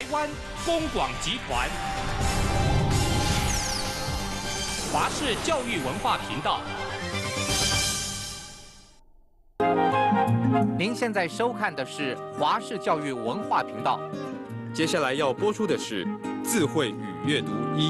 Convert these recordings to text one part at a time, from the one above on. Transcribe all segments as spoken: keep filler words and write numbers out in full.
湾公广集团，华视教育文化频道。 您现在收看的是华视教育文化频道。 接下来要播出的是《智慧与阅读一》。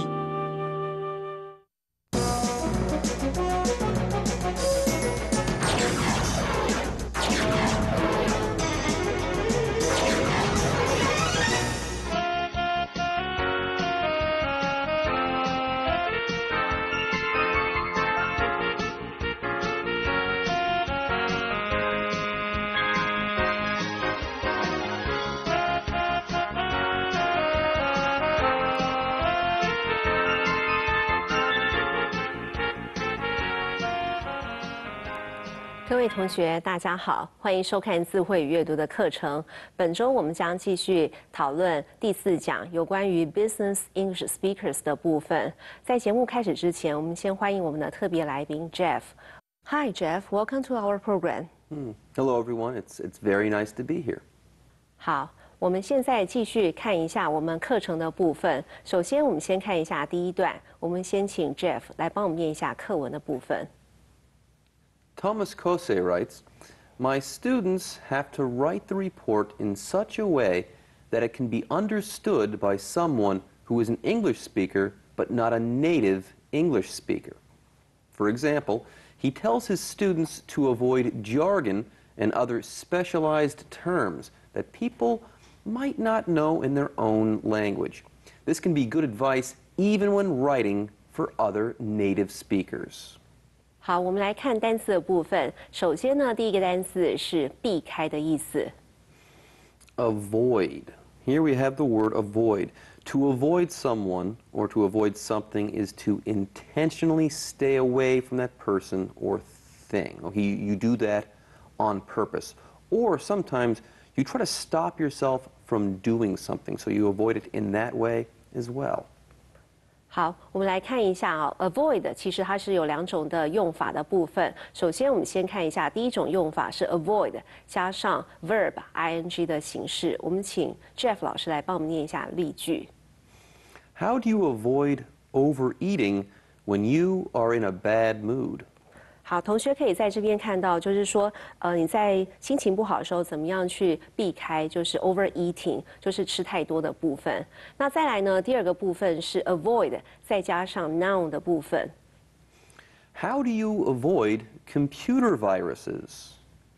各位同学，大家好，欢迎收看智慧与阅读的课程。本周我们将继续讨论第四讲有关于 Business English Speakers 的部分。在节目开始之前，我们先欢迎我们的特别来宾 Jeff。Hi Jeff, welcome to our program. Mm. Hello everyone, it's it's very nice to be here. 好，我们现在继续看一下我们课程的部分。首先，我们先看一下第一段，我们先请 Jeff 来帮我们念一下课文的部分。 Thomas Kose writes, "My students have to write the report in such a way that it can be understood by someone who is an English speaker but not a native English speaker. For example, he tells his students to avoid jargon and other specialized terms that people might not know in their own language. This can be good advice even when writing for other native speakers." 好，我们来看单词的部分。首先呢，第一个单词是避开的意思。 Avoid. Here we have the word avoid. To avoid someone or to avoid something is to intentionally stay away from that person or thing. Okay, you, you do that on purpose. Or sometimes you try to stop yourself from doing something, so you avoid it in that way as well. 好，我们来看一下啊 ，avoid 其实它是有两种的用法的部分。首先，我们先看一下第一种用法是 avoid 加上 verb ing 的形式。我们请 Jeff 老师来帮我们念一下例句。 How do you avoid overeating when you are in a bad mood? 好，同学可以在这边看到，就是说，呃，你在心情不好的时候，怎么样去避开，就是 overeating， 就是吃太多的部分。那再来呢，第二个部分是 avoid， 再加上 noun 的部分。 How do you avoid computer viruses?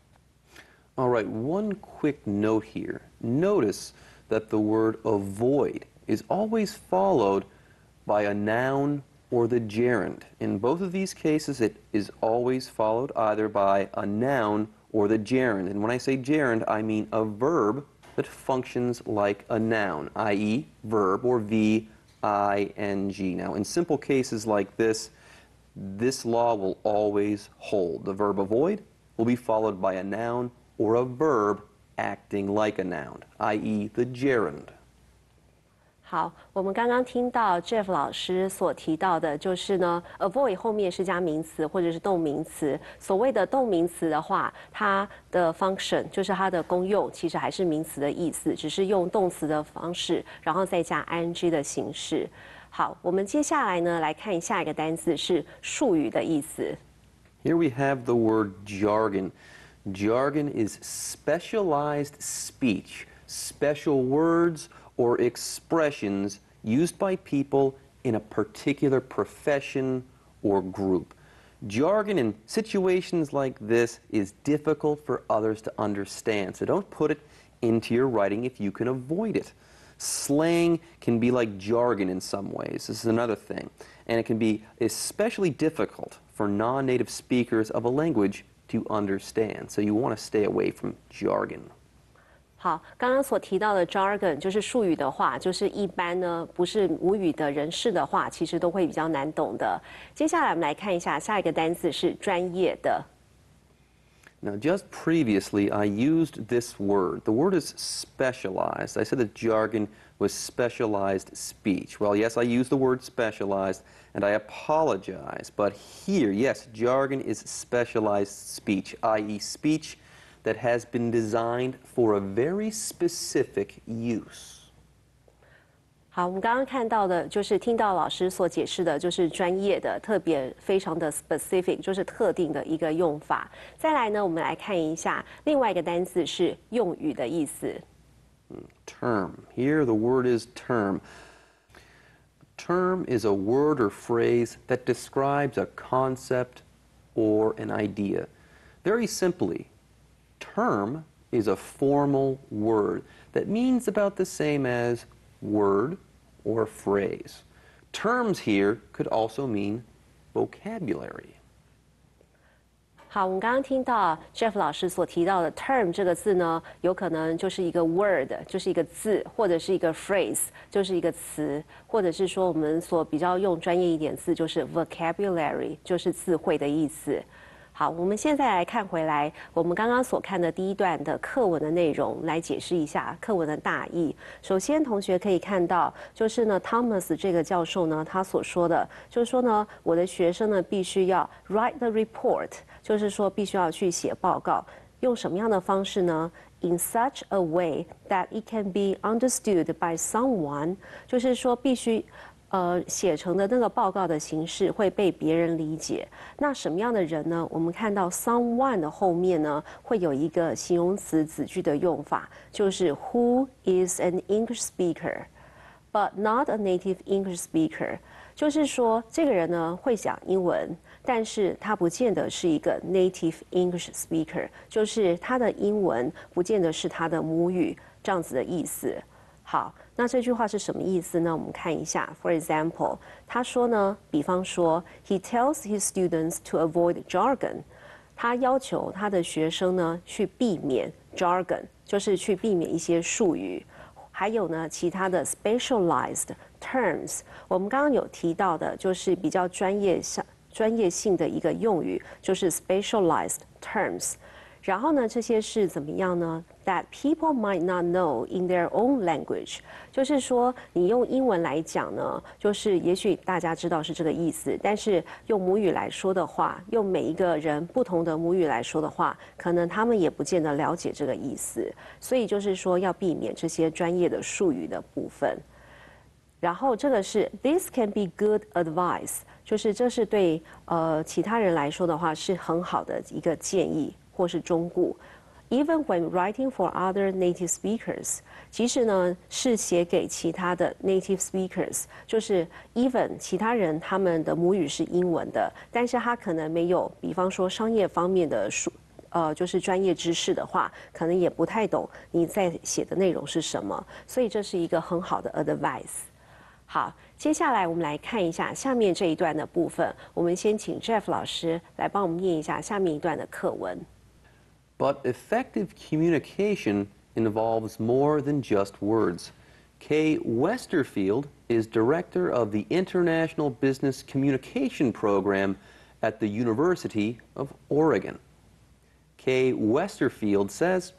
All right, one quick note here. Notice that the word avoid is always followed by a noun or the gerund. In both of these cases, it is always followed either by a noun or the gerund. And when I say gerund, I mean a verb that functions like a noun, that is verb or V I N G. Now, in simple cases like this, this law will always hold. The verb avoid will be followed by a noun or a verb acting like a noun, that is the gerund. 好，我们刚刚听到 Jeff 老师所提到的，就是呢 ，avoid 后面是加名词或者是动名词。所谓的动名词的话，它的 function 就是它的功用，其实还是名词的意思，只是用动词的方式，然后再加 ing 的形式。好，我们接下来呢来看下一个单词是术语的意思。 Here we have the word jargon. Jargon is specialized speech, special words or expressions used by people in a particular profession or group. Jargon in situations like this is difficult for others to understand, so don't put it into your writing if you can avoid it. Slang can be like jargon in some ways. This is another thing. And it can be especially difficult for non-native speakers of a language to understand, so you want to stay away from jargon. 好，刚刚所提到的 jargon 就是术语的话，就是一般呢不是母语的人士的话，其实都会比较难懂的。接下来我们来看一下下一个单词是专业的。 Now, just previously, I used this word. The word is specialized. I said that jargon was specialized speech. Well, yes, I used the word specialized, and I apologize. But here, yes, jargon is specialized speech, that is speech that has been designed for a very specific use. 好，我们刚刚看到的就是听到老师所解释的，就是专业的、特别、非常的 specific， 就是特定的一个用法。再来呢，我们来看一下另外一个单词是用语的意思。 Term. Here the word is term. Term is a word or phrase that describes a concept or an idea. Very simply, term is a formal word that means about the same as word or phrase. Terms here could also mean vocabulary. 好，我们刚刚听到 Jeff 老师所提到的 term 这个字呢，有可能就是一个 word， 就是一个字，或者是一个 phrase， 就是一个词，或者是说我们所比较用专业一点字，就是 vocabulary， 就是词汇的意思。好，我们现在来看回来，我们刚刚所看的第一段的课文的内容，来解释一下课文的大意。首先，同学可以看到，就是呢 ，Thomas 这个教授呢，他所说的，就是说呢，我的学生呢，必须要 write the report， 就是说必须要去写报告，用什么样的方式呢？In such a way that it can be understood by someone， 就是说必须。呃，写成的那个报告的形式会被别人理解。那什么样的人呢？我们看到 someone 的后面呢，会有一个形容词子句的用法，就是 who is an English speaker, but not a native English speaker。就是说，这个人呢会讲英文，但是他不见得是一个 native English speaker， 就是他的英文不见得是他的母语，这样子的意思。好，那这句话是什么意思呢？我们看一下 ，For example， 他说呢，比方说 ，He tells his students to avoid jargon， 他要求他的学生呢去避免 jargon， 就是去避免一些术语，还有呢其他的 specialized terms， 我们刚刚有提到的，就是比较专业上专业性的一个用语，就是 specialized terms。然后呢，这些是怎么样呢 ？That people might not know in their own language， 就是说你用英文来讲呢，就是也许大家知道是这个意思，但是用母语来说的话，用每一个人不同的母语来说的话，可能他们也不见得了解这个意思。所以就是说要避免这些专业的术语的部分。然后这个是 This can be good advice， 就是这是对呃其他人来说的话是很好的一个建议。或是忠告 ，even when writing for other native speakers， 即使呢是写给其他的 native speakers， 就是 even 其他人他们的母语是英文的，但是他可能没有，比方说商业方面的书，呃，就是专业知识的话，可能也不太懂你在写的内容是什么，所以这是一个很好的 advice。好，接下来我们来看一下下面这一段的部分，我们先请 Jeff 老师来帮我们念一下下面一段的课文。 But effective communication involves more than just words. Kay Westerfield is director of the International Business Communication Program at the University of Oregon. Kay Westerfield says,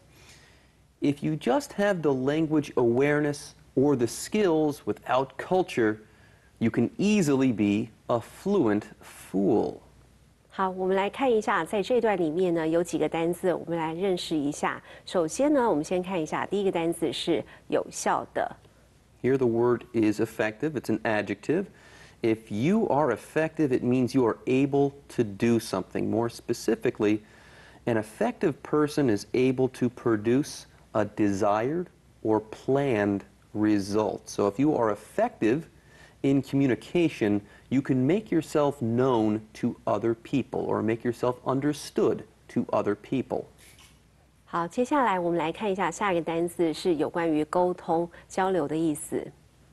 if you just have the language awareness or the skills without culture, you can easily be a fluent fool. 好，我们来看一下，在这段里面呢，有几个单字，我们来认识一下。首先呢，我们先看一下第一个单字是有效的。 Here the word is effective. It's an adjective. If you are effective, it means you are able to do something. More specifically, an effective person is able to produce a desired or planned result. So if you are effective in communication, you can make yourself known to other people or make yourself understood to other people. 好，接下来我们来看一下下一个单字是有关于沟通交流的意思。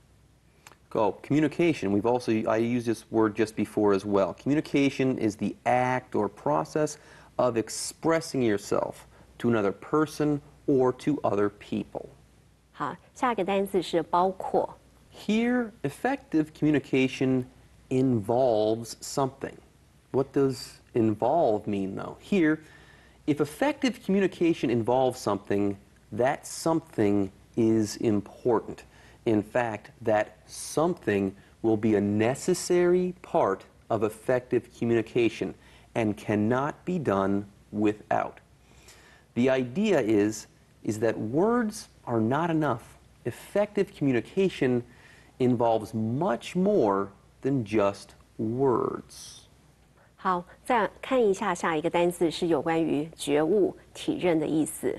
Go. Communication. We've also, I used this word just before as well. Communication is the act or process of expressing yourself to another person or to other people. 好，下一个单字是包括。 Here, effective communication involves something. What does involve mean, though? Here, if effective communication involves something, that something is important. In fact, that something will be a necessary part of effective communication and cannot be done without. The idea is, is that words are not enough. Effective communication involves much more than just words. 好，再看一下下一个单字是有关于觉悟、体认的意思。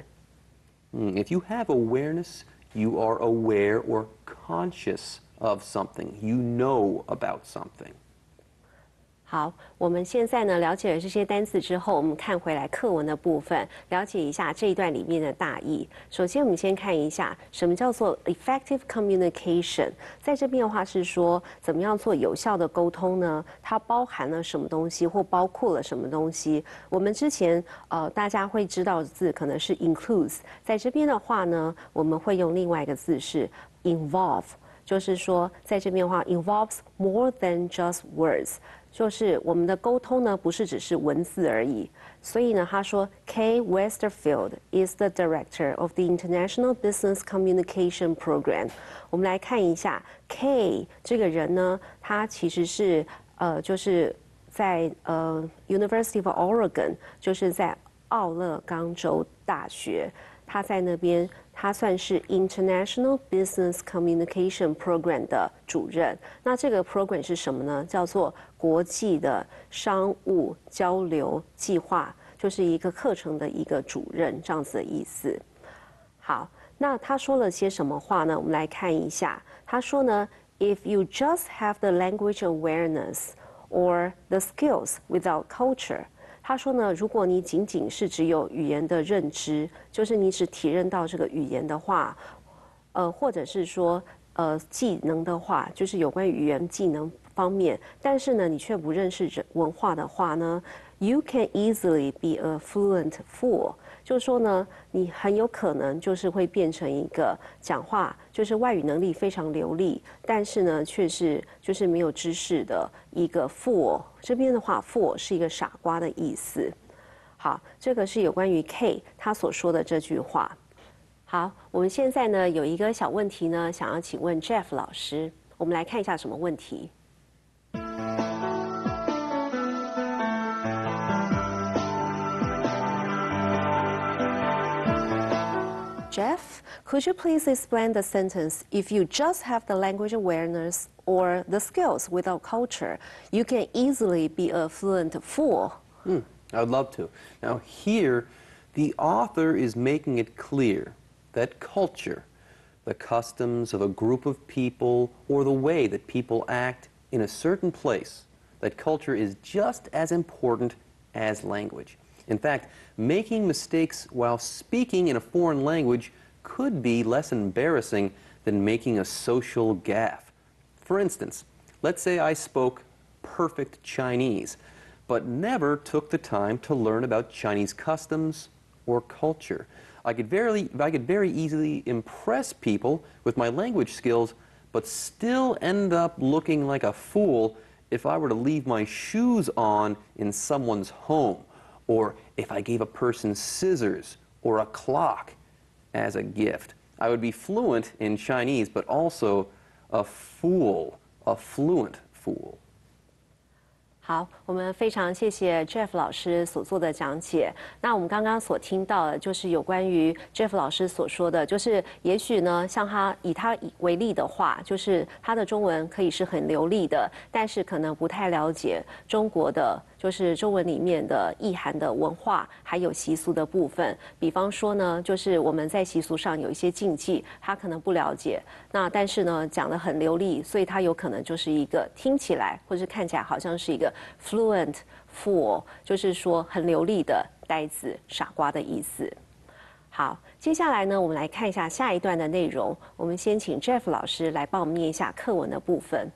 Mm, If you have awareness, you are aware or conscious of something. You know about something. 好，我们现在呢了解了这些单词之后，我们看回来课文的部分，了解一下这一段里面的大意。首先，我们先看一下什么叫做 effective communication。在这边的话是说，怎么样做有效的沟通呢？它包含了什么东西，或包括了什么东西？我们之前呃大家会知道的字可能是 includes， 在这边的话呢，我们会用另外一个字是 involve， 就是说在这边的话 involves more than just words。就是我们的沟通呢，不是只是文字而已。所以呢，他说 Kay Westerfield is the director of the International Business Communication Program。我们来看一下 Kay 这个人呢，他其实是呃，就是在呃 University of Oregon， 就是在奥勒冈州大学。他在那边，他算是 International Business Communication Program 的主任。那这个 program 是什么呢？叫做国际的商务交流计划，就是一个课程的一个主任这样子的意思。好，那他说了些什么话呢？我们来看一下。他说呢 ，If you just have the language awareness or the skills without culture。他说呢，如果你仅仅是只有语言的认知，就是你只体认到这个语言的话，呃，或者是说呃技能的话，就是有关语言技能方面，但是呢，你却不认识人文化的话呢 ，you can easily be a fluent fool。就是说呢，你很有可能就是会变成一个讲话就是外语能力非常流利，但是呢，却是就是没有知识的一个 fool。这边的话 ，fool 是一个傻瓜的意思。好，这个是有关于 K 他所说的这句话。好，我们现在呢有一个小问题呢，想要请问 Jeff 老师，我们来看一下什么问题。Jeff, could you please explain the sentence, if you just have the language awareness or the skills without culture, you can easily be a fluent fool? Hmm, I would love to. Now here, the author is making it clear that culture, the customs of a group of people or the way that people act in a certain place, that culture is just as important as language. In fact, making mistakes while speaking in a foreign language could be less embarrassing than making a social gaffe. For instance, let's say I spoke perfect Chinese, but never took the time to learn about Chinese customs or culture. I could very, I could very easily impress people with my language skills, but still end up looking like a fool if I were to leave my shoes on in someone's home, or if I gave a person scissors or a clock as a gift. I would be fluent in Chinese, but also a fool, a fluent fool. 好，我们非常谢谢 Jeff 老师所做的讲解。那我们刚刚所听到的，就是有关于 Jeff 老师所说的，就是也许呢，像他以他为例的话，就是他的中文可以是很流利的，但是可能不太了解中国的，就是中文里面的意涵的文化还有习俗的部分。比方说呢，就是我们在习俗上有一些禁忌，他可能不了解，那但是呢讲得很流利，所以他有可能就是一个听起来或是看起来好像是一个 fluent fool， 就是说很流利的呆子、傻瓜的意思。好，接下来呢，我们来看一下下一段的内容。我们先请 Jeff 老师来帮我们念一下课文的部分。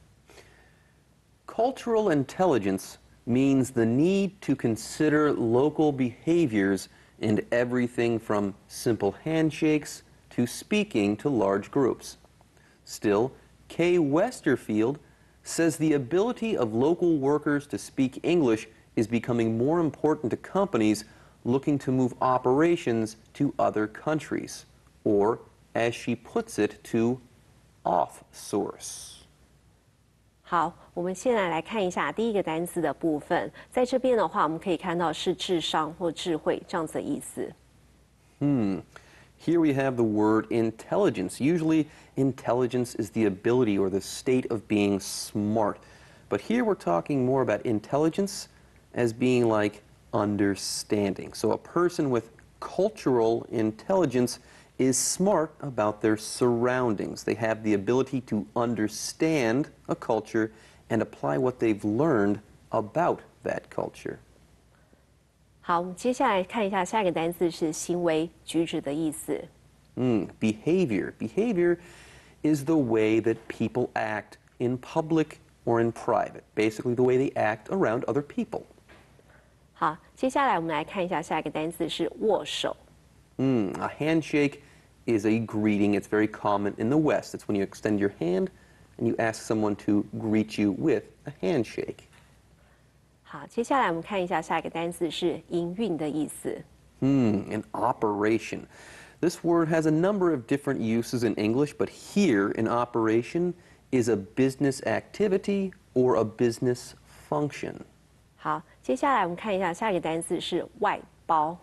Cultural intelligence means the need to consider local behaviors and everything from simple handshakes to speaking to large groups. Still, Kay Westerfield says the ability of local workers to speak English is becoming more important to companies looking to move operations to other countries, or, as she puts it, to off-source. 好，我们现在来看一下第一个单词的部分。在这边的话，我们可以看到是智商或智慧这样子的意思。 Hmm. Here we have the word intelligence. Usually, intelligence is the ability or the state of being smart. But here we're talking more about intelligence as being like understanding. So a person with cultural intelligence is smart about their surroundings. They have the ability to understand a culture and apply what they've learned about that culture. 好，我们接下来看一下下一个单词是行为举止的意思。 Mm, behavior. Behavior is the way that people act in public or in private. Basically, the way they act around other people. 好，接下来我们来看一下下一个单词是握手。 Mm, a handshake is a greeting. It's very common in the West. It's when you extend your hand and you ask someone to greet you with a handshake. 好，接下来我们看一下下一个单词是营运的意思。 Hmm, an operation. This word has a number of different uses in English, but here an operation is a business activity or a business function. 好，接下来我们看一下下一个单词是外包。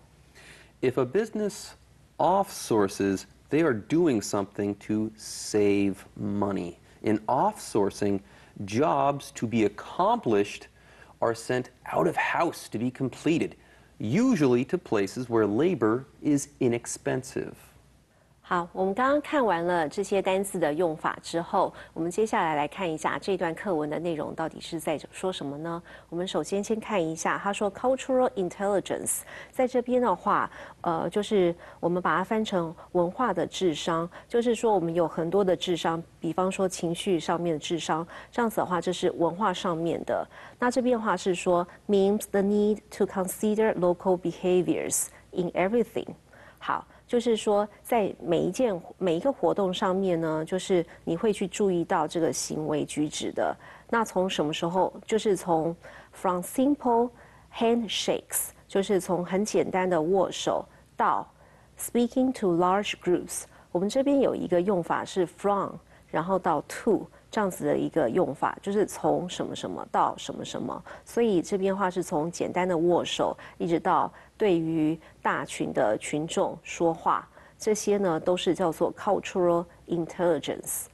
If a business offsources, they are doing something to save money. In offsourcing, jobs to be accomplished are sent out of house to be completed, usually to places where labor is inexpensive. 好，我们刚刚看完了这些单词的用法之后，我们接下来来看一下这段课文的内容到底是在说什么呢？我们首先先看一下，他说 cultural intelligence， 在这边的话，呃，就是我们把它翻成文化的智商，就是说我们有很多的智商，比方说情绪上面的智商，这样子的话，这是文化上面的。那这边的话是说 means the need to consider local behaviors in everything。好。就是说，在每一件每一个活动上面呢，就是你会去注意到这个行为举止的。那从什么时候？就是从 from simple handshakes， 就是从很简单的握手到 speaking to large groups。我们这边有一个用法是 from， 然后到 to 这样子的一个用法，就是从什么什么到什么什么。所以这边的话是从简单的握手一直到。对于大群的群众说话，这些呢都是叫做 cultural intelligence.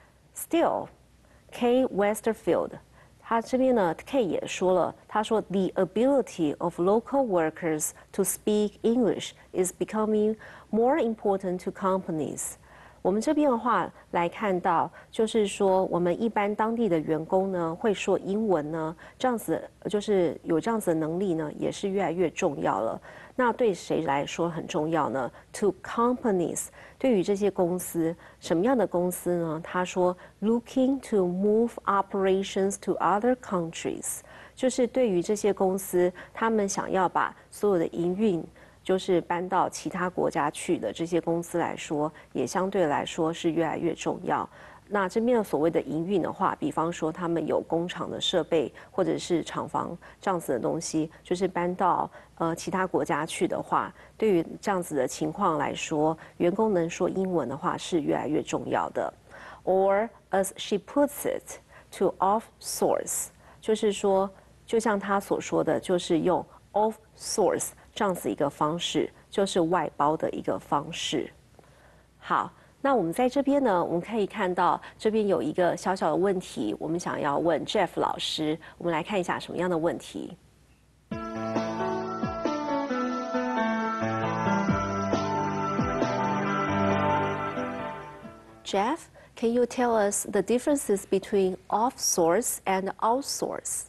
Still, Kay Westerfield， 他这边呢 Kay 也说了，他说 the ability of local workers to speak English is becoming more important to companies. 我们这边的话来看到，就是说我们一般当地的员工呢会说英文呢，这样子就是有这样子的能力呢，也是越来越重要了。那对谁来说很重要呢 ？To companies， 对于这些公司，什么样的公司呢？他说 ，looking to move operations to other countries， 就是对于这些公司，他们想要把所有的营运。就是搬到其他国家去的这些公司来说，也相对来说是越来越重要。那这边的所谓的营运的话，比方说他们有工厂的设备或者是厂房这样子的东西，就是搬到呃其他国家去的话，对于这样子的情况来说，员工能说英文的话是越来越重要的。Or as she puts it, to offsource， 就是说，就像她所说的，就是用 offsource。这样子一个方式，就是外包的一个方式。好，那我们在这边呢，我们可以看到这边有一个小小的问题，我们想要问 Jeff 老师，我们来看一下什么样的问题。Jeff, can you tell us the differences between offsource and outsource?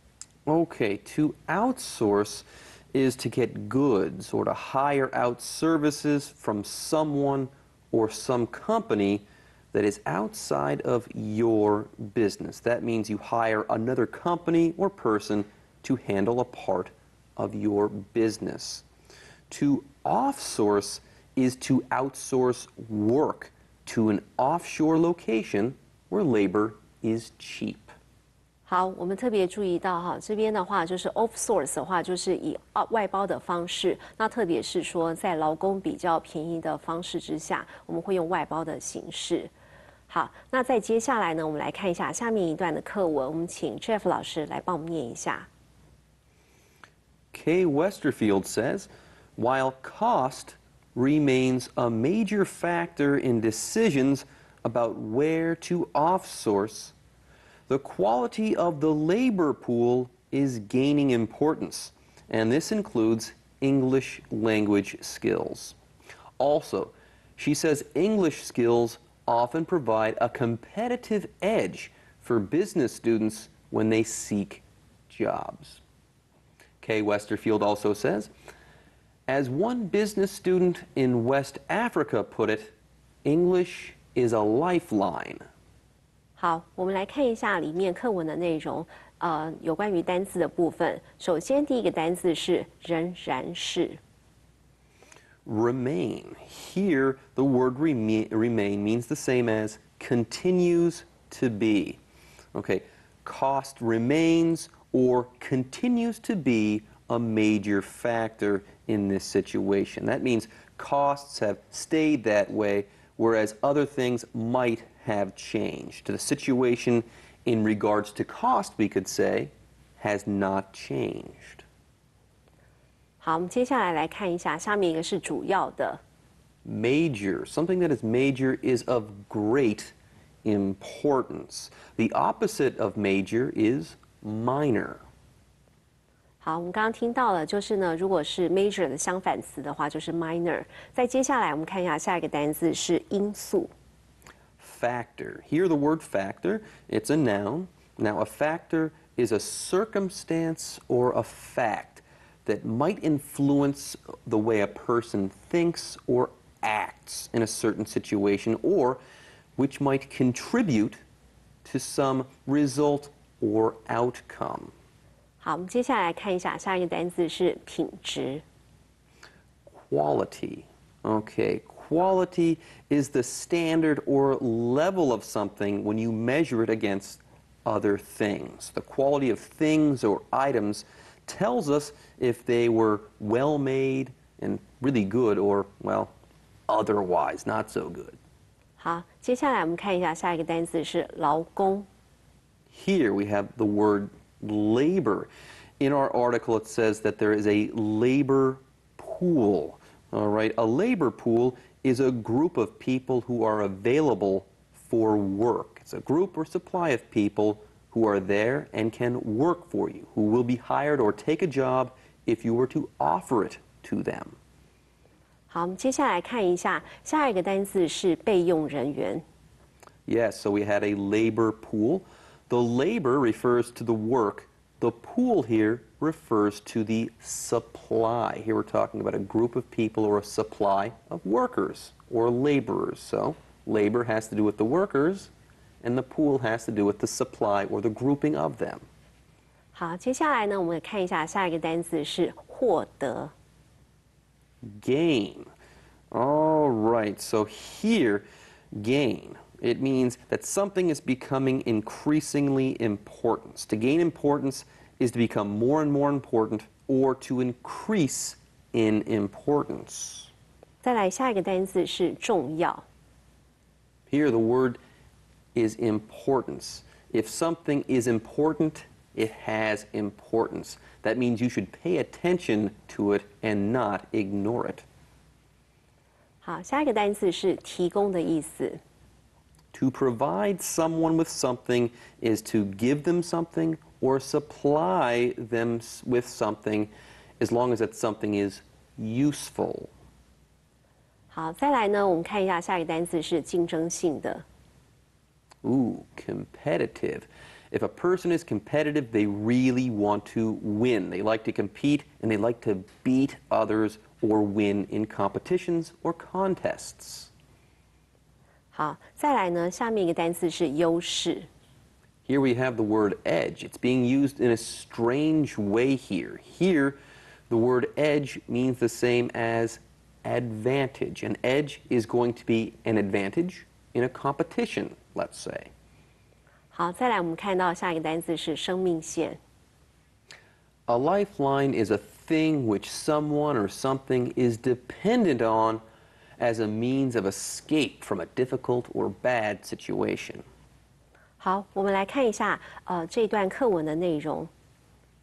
Okay, to outsource is to get goods or to hire out services from someone or some company that is outside of your business. That means you hire another company or person to handle a part of your business. To offsource is to outsource work to an offshore location where labor is cheap. 好，我们特别注意到哈，这边的话就是 offsource 的话，就是以外包的方式。那特别是说，在劳工比较便宜的方式之下，我们会用外包的形式。好，那在接下来呢，我们来看一下下面一段的课文，我们请 Jeff 老师来帮我们念一下。 Kay Westerfield says, while cost remains a major factor in decisions about where to offsource, the quality of the labor pool is gaining importance, and this includes English language skills. Also, she says English skills often provide a competitive edge for business students when they seek jobs. Kay Westerfield also says, as one business student in West Africa put it, English is a lifeline. 好，我们来看一下里面课文的内容，呃，有关于单字的部分。首先，第一个单字是仍然是。 Remain. Here, the word remain, remain means the same as continues to be. Okay, cost remains or continues to be a major factor in this situation. That means costs have stayed that way, whereas other things might have changed. The situation in regards to cost, we could say, has not changed. 好，我们接下来来看一下，下面一个是主要的。 Major. Something that is major is of great importance. The opposite of major is minor. 好，我们刚刚听到了，就是呢，如果是 major 的相反词的话，就是 minor。再接下来，我们看一下下一个单字是因素。 Factor. Here, the word factor, it's a noun. Now, a factor is a circumstance or a fact that might influence the way a person thinks or acts in a certain situation, or which might contribute to some result or outcome. 好，我们接下来看一下下一个单字是品质。 Quality. Okay, quality is the standard or level of something when you measure it against other things. The quality of things or items tells us if they were well made and really good or, well, otherwise not so good. 好，接下来我们看一下下一个单字是劳工。 Here we have the word labor. In our article, it says that there is a labor pool. All right, a labor pool is a group of people who are available for work. It's a group or supply of people who are there and can work for you, who will be hired or take a job if you were to offer it to them. 好，我们接下来看一下下一个单字是备用人员。 Yes, so we had a labor pool. The labor refers to the work. The pool here refers to the supply. Here we're talking about a group of people or a supply of workers or laborers. So labor has to do with the workers, and the pool has to do with the supply or the grouping of them. 好，接下来呢，我们看一下下一个单字是获得。 Gain. All right, so here, gain. It means that something is becoming increasingly important. To gain importance is to become more and more important or to increase in importance. 再来下一个单字是重要。 Here the word is importance. If something is important, it has importance. That means you should pay attention to it and not ignore it. 好，下一个单字是提供的意思。 To provide someone with something is to give them something or supply them with something as long as that something is useful. 好，再来呢，我们看一下下一个单字是竞争性的。 Ooh, competitive. If a person is competitive, they really want to win. They like to compete and they like to beat others or win in competitions or contests. 好，再来呢，下面一个单词是优势。 Here we have the word edge. It's being used in a strange way here. Here, the word edge means the same as advantage. An edge is going to be an advantage in a competition, let's say. 好，再来我们看到下一个单词是生命线。 A lifeline is a thing which someone or something is dependent on as a means of escape from a difficult or bad situation. 好，我们来看一下呃这段课文的内容。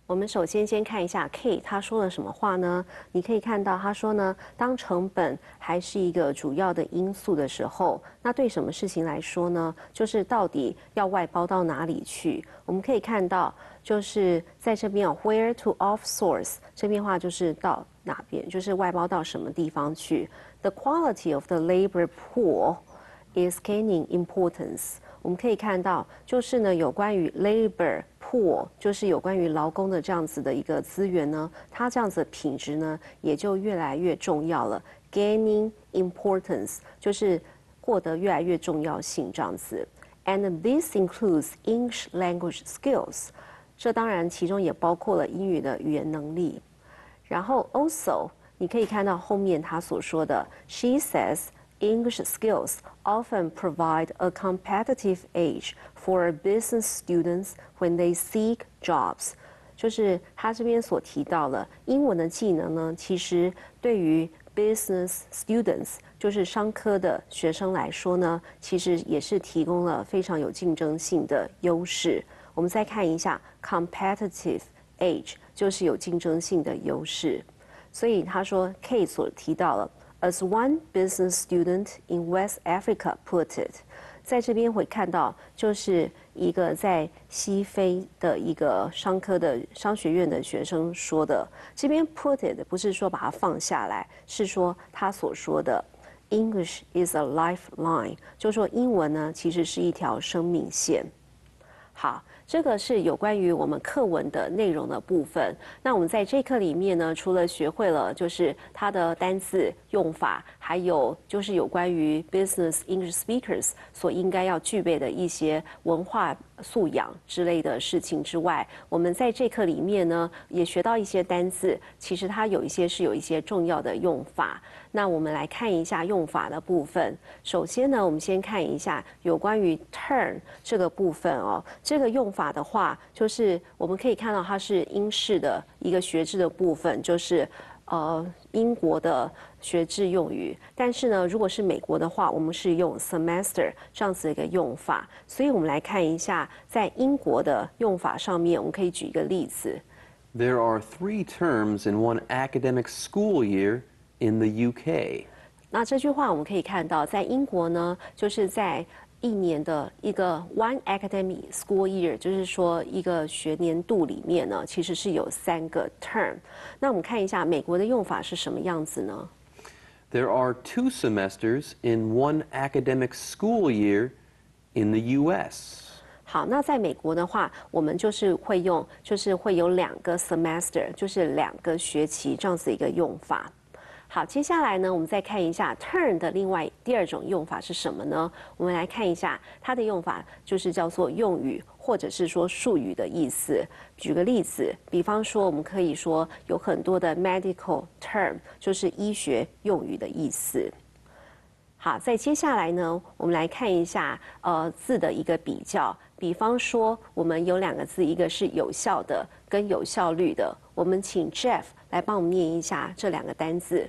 我们首先先看一下 Kate 他说了什么话呢？你可以看到他说呢，当成本还是一个主要的因素的时候，那对什么事情来说呢？就是到底要外包到哪里去？我们可以看到，就是在这边哦 ，where to offsource 这边话就是到哪边，就是外包到什么地方去。The quality of the labor pool is gaining importance。我们可以看到，就是呢，有关于 labor pool， 就是有关于劳工的这样子的一个资源呢，它这样子的品质呢，也就越来越重要了。Gaining importance 就是获得越来越重要性这样子。And this includes English language skills， 这当然其中也包括了英语的语言能力。然后 also， 你可以看到后面他所说的 ，She says。English skills often provide a competitive edge for business students when they seek jobs。就是他这边所提到了英文的技能呢，其实对于 business students， 就是商科的学生来说呢，其实也是提供了非常有竞争性的优势。我们再看一下 competitive edge， 就是有竞争性的优势。所以他说 Kate 所提到了。As one business student in West Africa put it， 在这边会看到，就是一个在西非的一个商科的商学院的学生说的。这边 put it 不是说把它放下来，是说他所说的 English is a lifeline， 就说英文呢其实是一条生命线。好。这个是有关于我们课文的内容的部分。那我们在这课里面呢，除了学会了就是它的单字用法，还有就是有关于 business English speakers 所应该要具备的一些文化素养之类的事情之外，我们在这课里面呢，也学到一些单字，其实它有一些是有一些重要的用法。那我们来看一下用法的部分。首先呢，我们先看一下有关于 turn 这个部分哦。这个用法的话，就是我们可以看到它是英式的一个学制的部分，就是呃英国的学制用语。但是呢，如果是美国的话，我们是用 semester 这样子的一个用法。所以我们来看一下，在英国的用法上面，我们可以举一个例子。 There are three terms in one academic school year in the U K。 那这句话我们可以看到，在英国呢，就是在一年的一个 one academic school year， 就是说一个学年度里面呢，其实是有三个 term。那我们看一下美国的用法是什么样子呢？ There are two semesters in one academic school year in the U S。 好，那在美国的话，我们就是会用，就是会有两个 semester， 就是两个学期这样子一个用法。好，接下来呢，我们再看一下 turn 的另外第二种用法是什么呢？我们来看一下它的用法，就是叫做用语或者是说术语的意思。举个例子，比方说我们可以说有很多的 medical term， 就是医学用语的意思。好，在接下来呢，我们来看一下呃字的一个比较。比方说，我们有两个字，一个是有效的跟有效率的。我们请 Jeff 来帮我们念一下这两个单字。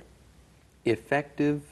Effective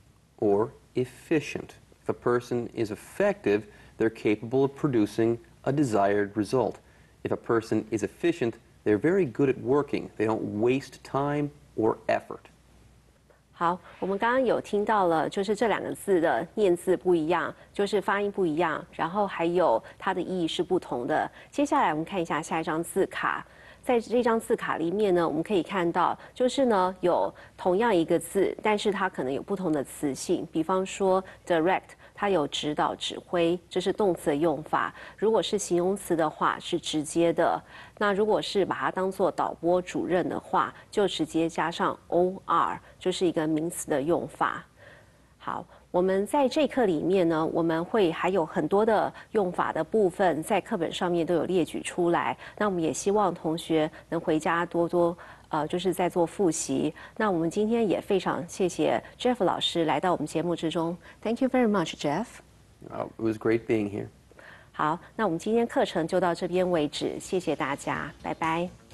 or efficient. If a person is effective, they're capable of producing a desired result. If a person is efficient, they're very good at working. They don't waste time or effort. 好，我们刚刚有听到了，就是这两个字的念字不一样，就是发音不一样，然后还有它的意义是不同的。接下来我们看一下下一张字卡。在这张字卡里面呢，我们可以看到，就是呢有同样一个字，但是它可能有不同的词性。比方说 direct， 它有指导、指挥，这是动词的用法。如果是形容词的话，是直接的。那如果是把它当做导播主任的话，就直接加上 or， 就是一个名词的用法。好。我们在这课里面呢，我们会还有很多的用法的部分，在课本上面都有列举出来。那我们也希望同学能回家多多呃，就是在做复习。那我们今天也非常谢谢 Jeff 老师来到我们节目之中。Thank you very much, Jeff. Uh, it was great being here. 好，那我们今天课程就到这边为止，谢谢大家，拜拜。